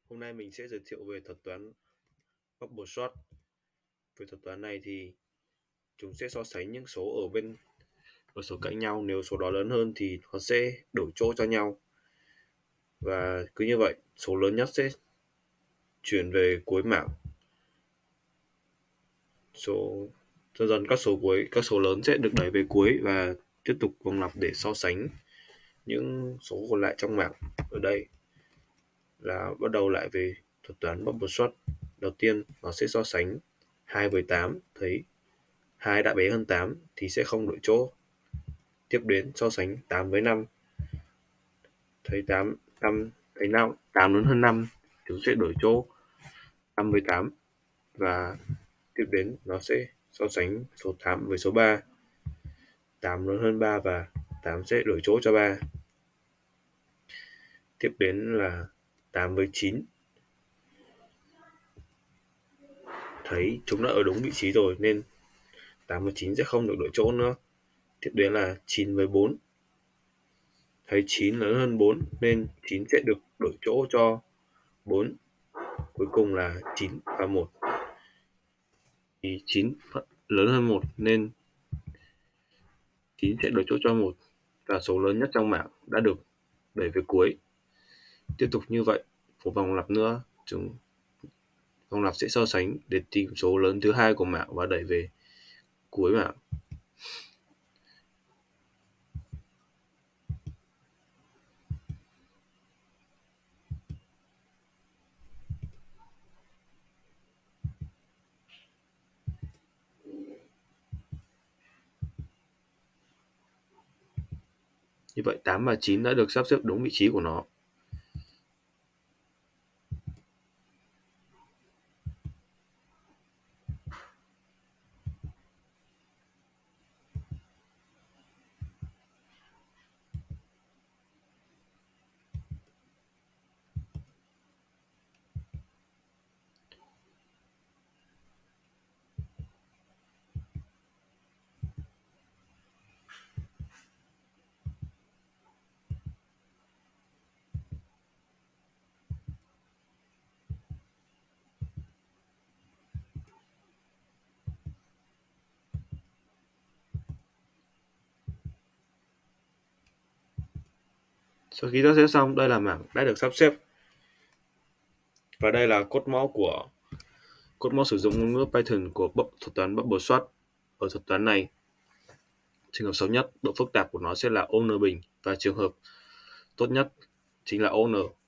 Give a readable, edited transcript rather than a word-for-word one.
Hôm nay mình sẽ giới thiệu về thuật toán bubble sort. Về thuật toán này thì chúng sẽ so sánh những số ở số cạnh nhau. Nếu số đó lớn hơn thì nó sẽ đổi chỗ cho nhau. Và cứ như vậy, số lớn nhất sẽ chuyển về cuối mảng. Dần dần các số lớn sẽ được đẩy về cuối và tiếp tục vòng lặp để so sánh những số còn lại trong mảng. Ở đây là bắt đầu lại về thuật toán bubble sort. Đầu tiên nó sẽ so sánh 2 với 8, thấy 2 đã bé hơn 8 thì sẽ không đổi chỗ. Tiếp đến so sánh 8 với 5, thấy 8 lớn hơn 5, chúng sẽ đổi chỗ 5 với 8. Và tiếp đến nó sẽ so sánh số 8 với số 3, 8 lớn hơn 3 và 8 sẽ đổi chỗ cho 3. Tiếp đến là 8 với 9, thấy chúng đã ở đúng vị trí rồi nên 8 với 9 sẽ không được đổi chỗ nữa. Tiếp đến là 9 với 4, thấy 9 lớn hơn 4 nên 9 sẽ được đổi chỗ cho 4. Cuối cùng là 9 và 1, thì 9 lớn hơn 1 nên 9 sẽ đổi chỗ cho 1 và số lớn nhất trong mảng đã được đẩy về cuối. Tiếp tục như vậy, một vòng lặp nữa, vòng lặp sẽ so sánh để tìm số lớn thứ hai của mảng và đẩy về cuối mảng. Như vậy 8 và 9 đã được sắp xếp đúng vị trí của nó. Sau khi sắp xếp xong, đây là mảng đã được sắp xếp. Và đây là cốt mẫu sử dụng ngôn ngữ Python của thuật toán bubble sort. Ở thuật toán này, trường hợp xấu nhất, độ phức tạp của nó sẽ là O n bình và trường hợp tốt nhất chính là O n.